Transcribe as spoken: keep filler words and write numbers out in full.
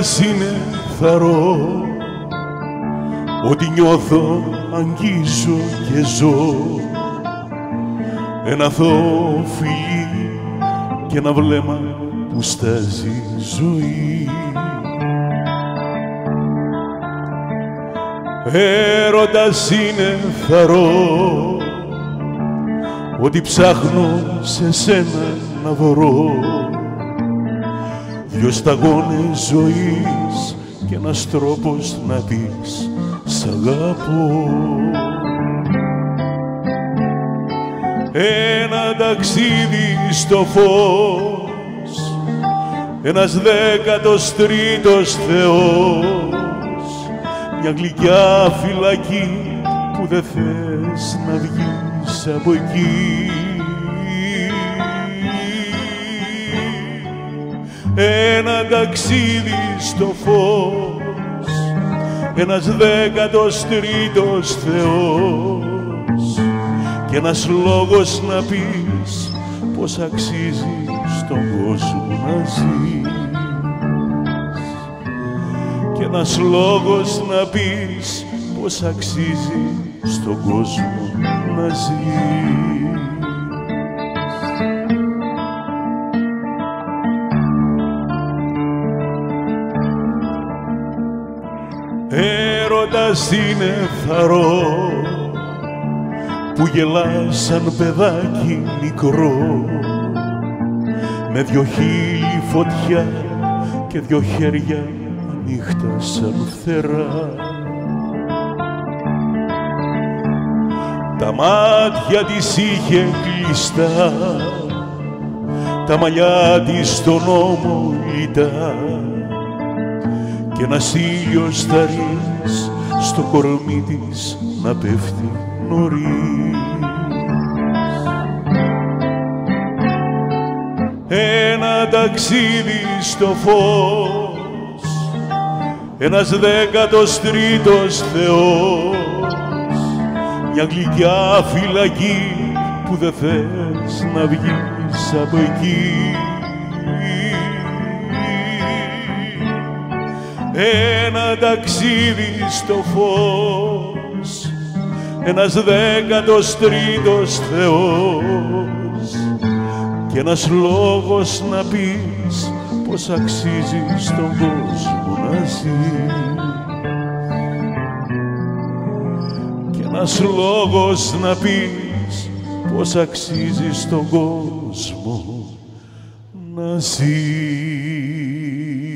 Έρωτας είναι θαρώ, ότι νιώθω, αγγίζω και ζω. Ένα αθώο φιλί και ένα βλέμμα που στάζει ζωή. Έρωτας είναι θαρώ, ότι ψάχνω σε σένα να βρω δυο σταγόνες ζωής και ένας τρόπος να πεις σ' αγαπώ. Ένα ταξίδι στο φως, ένας δέκατος τρίτος Θεός, μια γλυκιά φυλακή που δεν θες να βγεις από εκεί. Ένα ταξίδι στο φως, ένας δέκατος τρίτος Θεός και ένας λόγος να πεις πως αξίζει στον κόσμο να ζεις. Και ένας λόγος να πεις πως αξίζει στον κόσμο να ζεις. Έρωτας είναι θαρώ, που γελάς σαν παιδάκι μικρό, με δυο χείλη φωτιά και δυο χέρια ανοιχτά σαν φτερά. Τα μάτια της είχε κλειστά, τα μαλλιά της στον ώμο λιτά και ένας ήλιος θαρρύς στο κορμί της να πέφτει νωρίς. Ένα ταξίδι στο φως, ένας δέκατος τρίτος Θεός, μια γλυκιά φυλακή που δεν θες να βγεις από εκεί. Ένα ταξίδι στο φως, ένας δέκατος τρίτος Θεός και ένας λόγος να πεις πως αξίζει στον κόσμο να ζεις. Και ένας λόγος να πεις πως αξίζει στον κόσμο να ζεις.